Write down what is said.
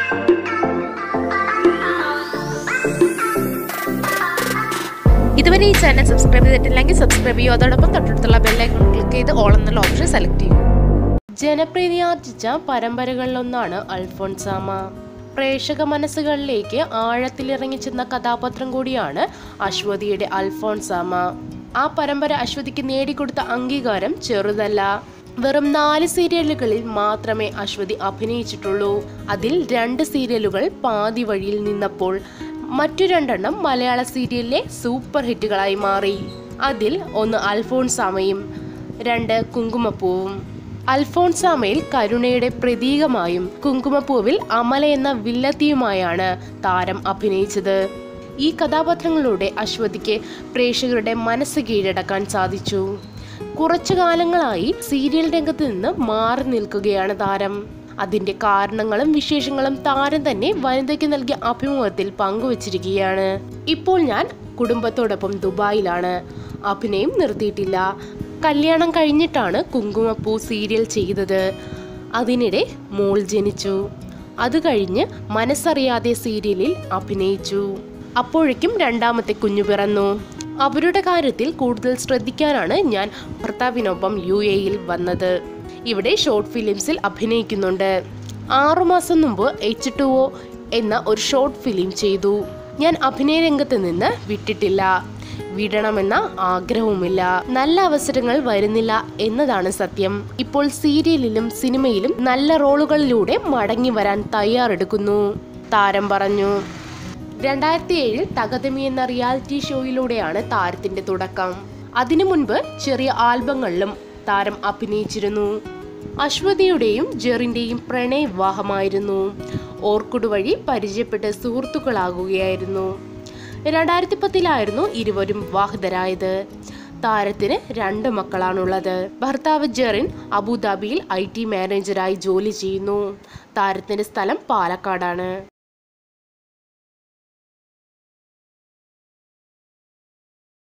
ഇതുവരെ ഈ channel subscribe ചെയ്തിട്ടില്ലെങ്കിൽ സബ്സ്ക്രൈബ് ചെയ്യൂ. അതോടൊപ്പം തൊട്ടടുത്തുള്ള ബെല്ലൈക്കൺ ക്ലിക്ക് ചെയ്ത് ഓൾ എന്നുള്ള ഓപ്ഷൻ സെലക്ട് ചെയ്യൂ. ജനപ്രീതിയാർജിച്ച പരമ്പരകളിലൊന്നാണ് അൽഫോൺസാമ. പ്രേക്ഷക മനസ്സുകളിലേക്ക് ആഴത്തിലിറങ്ങിച്ചെന്ന കഥാപാത്രം കൂടിയാണ് അശ്വതിയുടെ അൽഫോൺസാമ. ആ പരമ്പര അശ്വതിക്ക് നേടിക്കൊടുത്ത അംഗീകാരം ചെറുതല്ല. വെറും 4 സീരിയലുകളിൽ മാത്രമേ അശ്വതി അഭിനയിച്ചിട്ടുള്ളൂ. അതിൽ 2 സീരിയലുകൾ പാതി വഴിയിൽ നിന്നപ്പോൾ മറ്റു 2 മലയാള സീരിയലിലെ സൂപ്പർ ഹിറ്റുകളായി മാറി. അതിൽ ഒന്ന് അൽഫോൺസാമയും 2 കുങ്കുമപ്പൂവും. അൽഫോൺസാമയിൽ കരുണയുടെ പ്രതീകമായും കുങ്കുമപ്പൂവിൽ അമല എന്ന വില്ലത്തിയുമായാണ് താരം അഭിനയിച്ചത്. ഈ കഥാപാത്രങ്ങളിലൂടെ അശ്വതിക്ക് പ്രേക്ഷകരുടെ മനസ്സ് കീഴടക്കാൻ സാധിച്ചു. കുറച്ചു കാലങ്ങളായി സീരിയൽ രംഗത്ത് നിന്ന് മാറി നിൽക്കുകയാണ് താരം. അതിന്റെ കാരണങ്ങളും വിശേഷങ്ങളും താരം തന്നെ വനിതയ്ക്ക് നൽകിയ അഭിമുഖത്തിൽ പങ്കുവച്ചിരിക്കുകയാണ്. ഇപ്പോൾ ഞാൻ കുടുംബത്തോടൊപ്പം ദുബായിലാണ്. അഭിനയം നിർത്തിയിട്ടില്ല. കല്യാണം കഴിഞ്ഞിട്ടാണ് കുങ്കുമപ്പൂ സീരിയൽ ചെയ്തത്. അതിനിടെ മോൾ ജനിച്ചു. അത് കഴിഞ്ഞ് മനസ്സറിയാതെ സീരിയലിൽ അഭിനയിച്ചു. അപ്പോഴേക്കും 2ാമത്തെ കുഞ്ഞു പിറന്നു. അവരുടെ കാര്യത്തിൽ കൂടുതൽ ശ്രദ്ധിക്കാനാണ് ഞാൻ ഭർത്താവിനൊപ്പം UAE വന്നത്. ഇവിടെ ഷോർട്ട് ഫിലിംസിൽ അഭിനയിക്കുന്നുണ്ട്. 6 മാസം മുമ്പ് H2O എന്ന ഒരു ഷോർട്ട് ഫിലിം ചെയ്തു. ഞാൻ അഭിനയ രംഗത്ത് നിന്ന് വിട്ടിട്ടില്ല. വിടണമെന്ന ആഗ്രഹവുമില്ല. നല്ല അവസരങ്ങൾ വരുന്നില്ല എന്നതാണ് സത്യം. ഇപ്പോൾ സീരിയലിലും സിനിമയിലും നല്ല റോളുകളിലൂടെ മടങ്ങി വരാൻ തയ്യാറെടുക്കുന്നു, താരം പറഞ്ഞു. 2007 തകതമി എന്ന റിയാലിറ്റി ഷോയിലൂടെയാണ് താരത്തിന്റെ തുടക്കം. അതിനു മുൻപ് ചെറിയ ആൽബങ്ങളിലും താരം അഭിനയിച്ചിരുന്നു. അശ്വതിയുടെയും ജെറിന്റെയും പ്രണയ വിവാഹമായിരുന്നു. ഓർക്കുഡ് വഴി പരിചയപ്പെട്ട് സുഹൃത്തുക്കളാകുകയായിരുന്നു. 2010 ഇരുവരും വിവാഹിതരായത്. താരത്തിന് 2 മക്കളാണുള്ളത്. ഭർത്താവ് ജെറിൻ അബുദാബിയിൽ IT മാനേജരായി ജോലി ചെയ്യുന്നു. താരത്തിന്റെ സ്ഥലം പാലക്കാടാണ്.